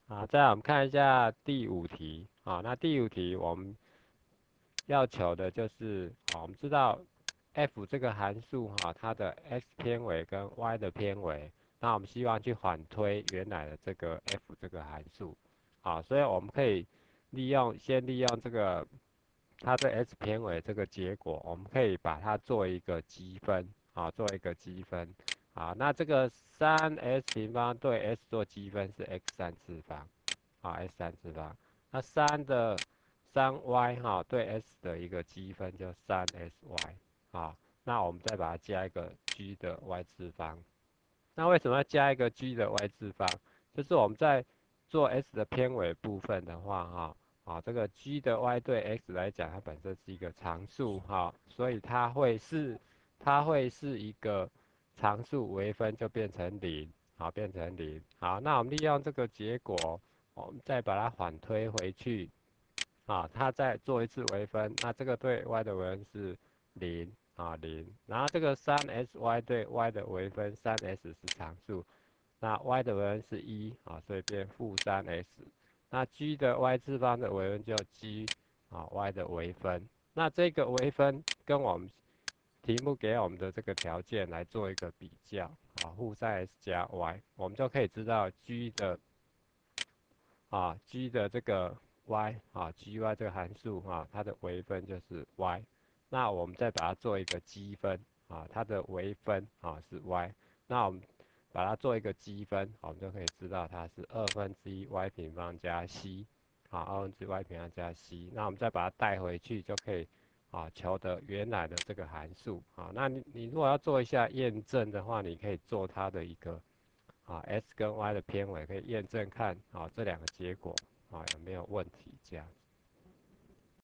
好，再来我们看一下第五题。好，那第五题我们要求的就是，好，我们知道 f 这个函数哈，它的 x 偏微跟 y 的偏微，那我们希望去反推原来的这个 f 这个函数。好，所以我们可以先利用这个它对 x 偏微这个结果，我们可以把它做一个积分。好，做一个积分。好，那这个3x 平方对 s 做积分是 x3次方。好，x3次方。那3y 哈对 s 的一个积分就3sy。好，那我们再把它加一个 g 的 y 次方。那为什么要加一个 g 的 y 次方？就是我们在做 s 的偏微部分的话，这个 g 的 y 对 x 来讲，它本身是一个常数，所以它会是一个常数微分就变成零。好，变成零。好，那我们利用这个结果，我们再把它反推回去。它再做一次微分，那这个对 y 的微分是零。零，然后这个3sy 对 y 的微分，3s 是常数，那 y 的微分是一。所以变-3s。那 g 的 y 次方的微分就 g y 的微分。那这个微分跟我们题目给我们的这个条件来做一个比较。-3s 加 y， 我们就可以知道 g 的这个 y gy 这个函数它的微分就是 y。那我们再把它做一个积分。它的微分是 y。那我们把它做一个积分，我们就可以知道它是1/2 y 平方加 c。1/2 y 平方加 c。那我们再把它带回去，就可以求得原来的这个函数。那你如果要做一下验证的话，你可以做它的一个s 跟 y 的偏微，可以验证看这两个结果有没有问题这样。